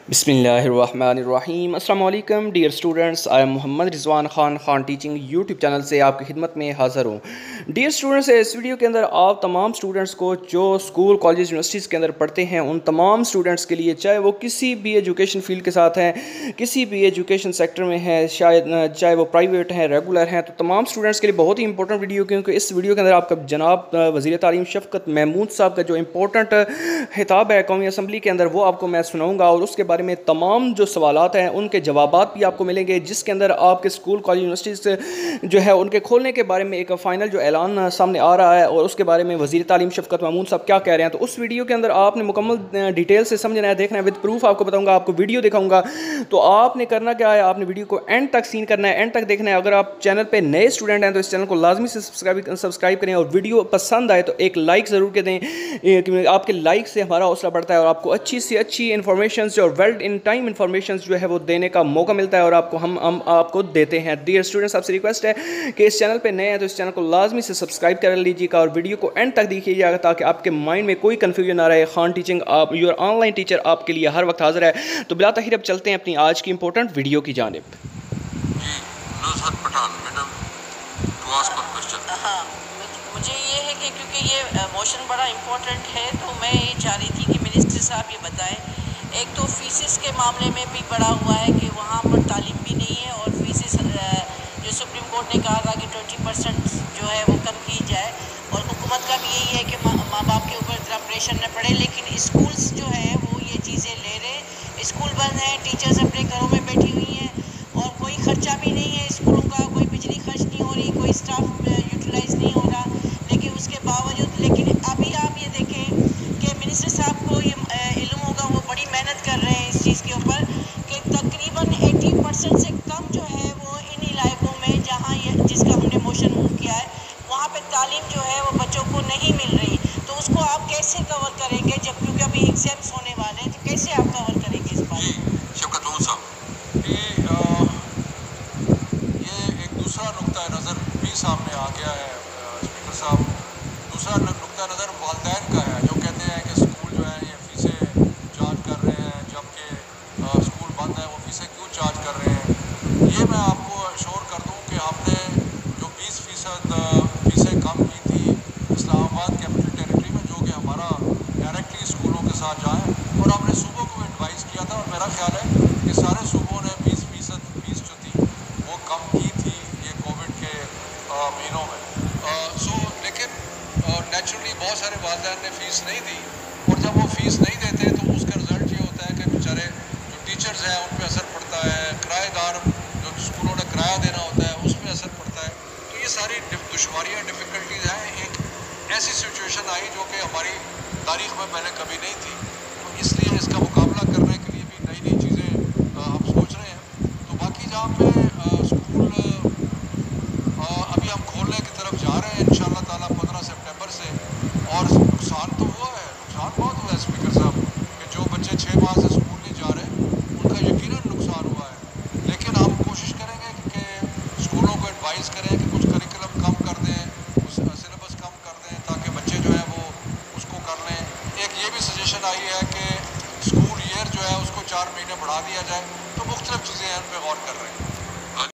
बिस्मिल्लाहिर्रहमानिर्रहीम। अस्सलाम वालेकुम dear students, I am Mohammad Rizwan Khan teaching YouTube channel से आपकी खिदमत में हाज़िर हूँ। डियर स्टूडेंट्स, इस वीडियो के अंदर आप तमाम स्टूडेंट्स को जो स्कूल कॉलेज यूनिवर्सिटीज़ के अंदर पढ़ते हैं उन तमाम स्टूडेंट्स के लिए, चाहे वो किसी भी एजुकेशन फील्ड के साथ हैं, किसी भी एजुकेशन सेक्टर में हैं, शायद चाहे वो प्राइवेट हैं, रेगुलर हैं, तो तमाम स्टूडेंट्स के लिए बहुत ही इंपॉर्टेंट वीडियो, क्योंकि इस वीडियो के अंदर आपका जनाब वज़ीर तालीम शफ़क़त महमूद साहब का जो इंपॉर्टेंट खिताब है कौमी असम्बली के अंदर, वो आपको मैं सुनाऊँगा और उसके बारे में तमाम जो सवालात हैं उनके जवाबात भी आपको मिलेंगे, जिसके अंदर आपके स्कूल कॉलेज यूनिवर्सिटीज़ जो है उनके खोलने के बारे में एक फ़ाइनल जो ऐलान सामने आ रहा है और उसके बारे में वज़ीर तालीम शफ़क़त महमूद साहब क्या कह रहे हैं। तो उस वीडियो के अंदर आपने मुकम्मल डिटेल से समझना है, देखना है, विद प्रूफ आपको बताऊँगा, आपको वीडियो दिखाऊँगा। तो आपने करना क्या है, आपने वीडियो को एंड तक सीन करना है, एंड तक देखना है। अगर आप चैनल पर नए स्टूडेंट हैं तो इस चैनल को लाजमी से सब्सक्राइब करें और वीडियो पसंद आए तो एक लाइक ज़रूर के दें। आपके लाइक से हमारा हौसला बढ़ता है और आपको अच्छी से अच्छी इन्फॉर्मेशन और वेल इन टाइम इन्फॉर्मेशन जो है वो देने का मौका मिलता है और आपको हम आपको देते हैं। डियर स्टूडेंट्स, आपसे रिक्वेस्ट है कि इस चैनल पे नए हैं तो इस चैनल को लाजमी से सब्सक्राइब कर लीजिएगा और वीडियो को एंड तक देखिएगा ताकि आपके माइंड में कोई कन्फ्यूजन ना रहे। खान टीचिंग, आप योर ऑनलाइन टीचर आपके लिए हर वक्त हाजिर है। तो बिला ताखिर अब चलते हैं अपनी आज की इंपॉर्टेंट वीडियो की जानिब। हाँ, मुझे ये है कि क्योंकि ये मोशन बड़ा इम्पोर्टेंट है तो मैं ये चाह रही थी कि मिनिस्टर साहब ये बताएं। एक तो फीसिस के मामले में भी बड़ा हुआ है कि वहाँ पर तालीम भी नहीं है और फीसिस जो सुप्रीम कोर्ट ने कहा था कि 20% जो है वो कम की जाए और हुकूमत का भी यही है कि माँ बाप के ऊपर इतना प्रेशर न पड़े, लेकिन स्कूल्स जो है वो ये चीज़ें ले रहे। स्कूल बंद हैं, टीचर्स अपने घरों में बैठी हुई हैं और कोई ख़र्चा भी नहीं है स्कूलों का, कोई बिजली खर्च नहीं हो रही, कोई स्टाफ यूटिलाइज नहीं हो रहा, लेकिन उसके बावजूद अभी आप ये देखें कि मिनिस्टर साहब को ये इल्म होगा, वो बड़ी मेहनत कर रहे हैं इस चीज़ के ऊपर कि तकरीबन 80% से कम जो है वो इन इलाकों में जहाँ ये जिसका हमने मोशन मूव किया है वहाँ पे तालीम जो है वो बच्चों को नहीं मिल रही। तो उसको आप कैसे कवर करेंगे, जब क्योंकि अभी एग्जाम्स होने वाले हैं, तो कैसे आप कवर करेंगे इस बात को? शफकत महमूद साहब, ये एक दूसरा नुक्ता नज़र भी सामने आ गया है स्पीकर साहब। दूसरा नुक्ता नज़र वालिदैन का है जो कहते हैं कि स्कूल जो है ये फ़ीसें चार्ज कर रहे हैं, जबकि स्कूल बंद है वो फ़ीसें क्यों चार्ज कर रहे हैं। ये मैं आपको अश्योर कर दूं कि हमने जो 20% फ़ीसें कम की थी इस्लामाबाद कैपिटल टेरिटरी में, जो कि हमारा डायरेक्टली स्कूलों के साथ जाए, और हमने सूबों को एडवाइस किया था और मेरा ख्याल है कि सारे सूबों ने 20% फ़ीस जो थी वो कम की थी ये कोविड के महीनों में। लेकिन नेचुरली बहुत सारे वालिदैन ने फ़ीस नहीं दी और जब वो फ़ीस नहीं देते तो उसका रिज़ल्ट ये होता है कि बेचारे जो टीचर्स हैं उन पर असर पड़ता है, किराएदार जो स्कूलों ने किराया देना होता है उस पर असर पड़ता है। तो ये सारी दुश्वारियाँ डिफ़िकल्टीज़ हैं। एक ऐसी सिचुएशन आई जो कि हमारी तारीख़ में पहले कभी नहीं थी, तो इसलिए इसका मुकाबला करने के लिए भी नई नई चीज़ें हम सोच रहे हैं। तो बाकी जहाँ पे स्कूल अभी हम खोलने की तरफ जा रहे हैं इंशाअल्लाह ताला 15 सितंबर से, और नुकसान तो हुआ है, नुकसान बहुत हुआ है स्पीकर साहब, कि जो बच्चे 6 माह से स्कूल नहीं जा रहे उनका यकीनन नुकसान हुआ है। लेकिन हम कोशिश करेंगे कि स्कूलों को एडवाइस करें कि कुछ करिकुलम कम कर दें, कुछ सिलेबस कम कर दें ताकि बच्चे जो है वो उसको कर लें। एक ये भी सजेशन आई है कि स्कूल ईयर जो है उसको 4 महीने बढ़ा दिया जाए। तो मुख्तलिफ चीज़ें हैं, उन पर गौर कर रहे हैं।